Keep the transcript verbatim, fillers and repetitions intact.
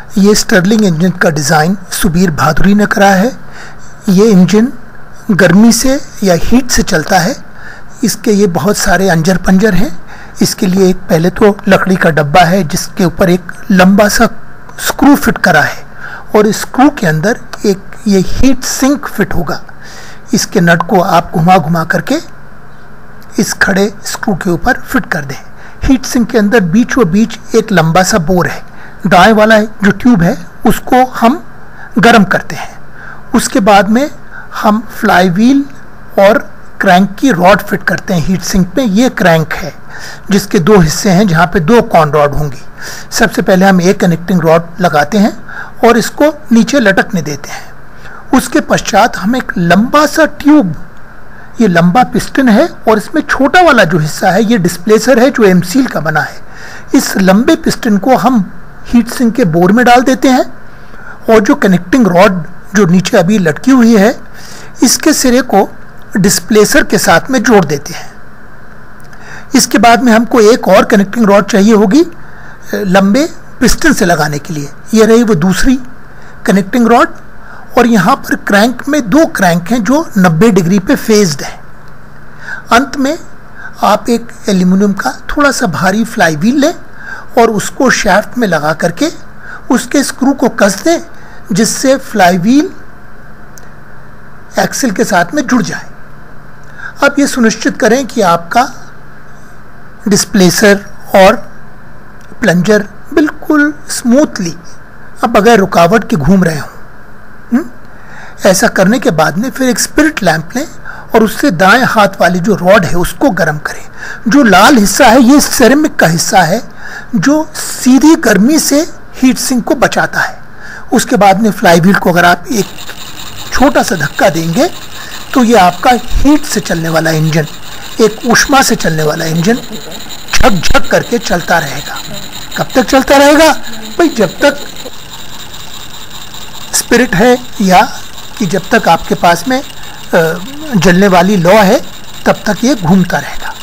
ये Stirling engine का design Subir Bhaduri ने करा है। ये इंजन गर्मी से या हीट से चलता है। इसके ये बहुत सारे अंजर पंजर हैं। इसके लिए एक पहले तो लकड़ी का डब्बा है जिसके ऊपर एक लंबा सा स्क्रू फिट करा है और इस स्क्रू के अंदर एक ये हीट सिंक फिट होगा। इसके नट को आप घुमा घुमा करके इस खड़े स्क्रू के ऊपर फिट कर दें। हीट सिंक के अंदर बीचों बीच एक लंबा सा बोर है। दाएं वाला जो ट्यूब है उसको हम गर्म करते हैं। उसके बाद में हम फ्लाई व्हील और क्रैंक की रॉड फिट करते हैं हीट सिंक में। ये क्रैंक है जिसके दो हिस्से हैं जहाँ पे दो कॉन रॉड होंगी। सबसे पहले हम एक कनेक्टिंग रॉड लगाते हैं और इसको नीचे लटकने देते हैं। उसके पश्चात हम एक लंबा सा ट्यूब, ये लंबा पिस्टन है और इसमें छोटा वाला जो हिस्सा है ये डिस्प्लेसर है जो एम सील का बना है। इस लंबे पिस्टन को हम हीट सिंक के बोर में डाल देते हैं और जो कनेक्टिंग रॉड जो नीचे अभी लटकी हुई है इसके सिरे को डिस्प्लेसर के साथ में जोड़ देते हैं। इसके बाद में हमको एक और कनेक्टिंग रॉड चाहिए होगी लंबे पिस्टन से लगाने के लिए। ये रही वो दूसरी कनेक्टिंग रॉड और यहाँ पर क्रैंक में दो क्रैंक हैं जो नब्बे डिग्री पे फेज्ड हैं। अंत में आप एक एल्यूमिनियम का थोड़ा सा भारी फ्लाई व्हील लें और उसको शाफ्ट में लगा करके उसके स्क्रू को कस दें जिससे फ्लाई व्हील एक्सल के साथ में जुड़ जाए। अब ये सुनिश्चित करें कि आपका डिस्प्लेसर और प्लंजर बिल्कुल स्मूथली अब बगैर रुकावट के घूम रहे हों। ऐसा करने के बाद में फिर एक स्पिरिट लैंप लें और उससे दाएं हाथ वाली जो रॉड है उसको गर्म करें। जो लाल हिस्सा है ये सेरेमिक का हिस्सा है जो सीधी गर्मी से हीट सिंक को बचाता है। उसके बाद में फ्लाई व्हील को अगर आप एक छोटा सा धक्का देंगे तो ये आपका हीट से चलने वाला इंजन, एक ऊष्मा से चलने वाला इंजन झक झक करके चलता रहेगा। कब तक चलता रहेगा भाई? जब तक स्पिरिट है या कि जब तक आपके पास में जलने वाली लौ है तब तक ये घूमता रहेगा।